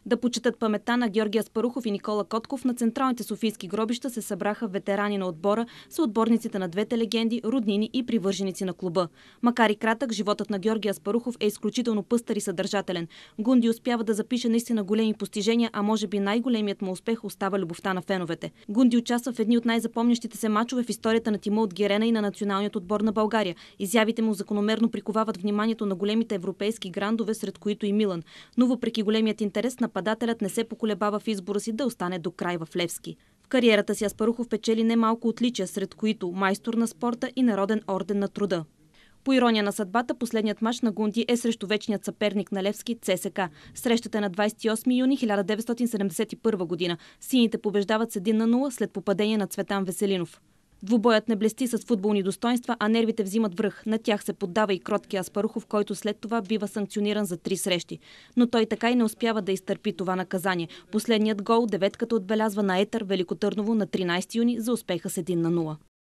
Да почетат паметта на Георги Аспарухов и Никола Котков, на централните софийски гробища се събраха ветерани на отбора, съотборниците на двете легенди, роднини и привърженици на клуба. Макар и кратък, животът на Георги Аспарухов е изключително пъстър и съдържателен. Гунди успява да запише наистина големи постижения, а може би най-големият му успех остава любовта на феновете. Гунди участва в едни от най-запомнящите се мачове в историята на тима от Герена и на националният отбор на България. Изявите му закономерно приковават вниманието на големите европейски грандове, сред които и Милан. Но въпреки големият интерес, нападателят не се поколебава в избора си да остане до край в Левски. В кариерата си Аспарухов печели немалко отличия, сред които майстор на спорта и Народен орден на труда. По ирония на съдбата, последният мач на Гунди е срещу вечният съперник на Левски ЦСКА. Срещата е на 28 юни 1971 година. Сините побеждават с 1-0 след попадение на Цветан Веселинов. Двубоят не блести с футболни достоинства, а нервите взимат връх. На тях се поддава и кроткия Аспарухов, който след това бива санкциониран за 3 срещи. Но той така и не успява да изтърпи това наказание. Последният гол, деветката, отбелязва на Етър Велико Търново на 13 юни за успеха с 1-0.